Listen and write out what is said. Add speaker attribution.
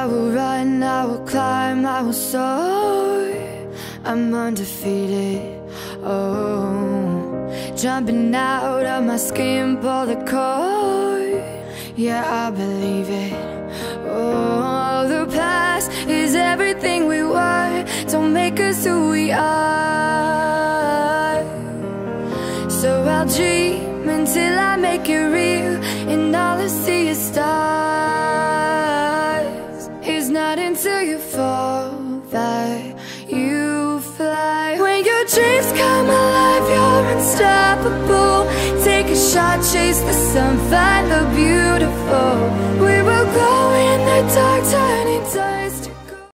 Speaker 1: I will run, I will climb, I will soar. I'm undefeated, oh. Jumping out of my skin, pull the cord. Yeah, I believe it. Oh, the past is everything we were. Don't make us who we are. So I'll dream until I make it real, and all I see is stars. It's not until you fall that you fly. When your dreams come alive, you're unstoppable. Take a shot, chase the sun, find the beautiful. We will glow in the dark, turning dark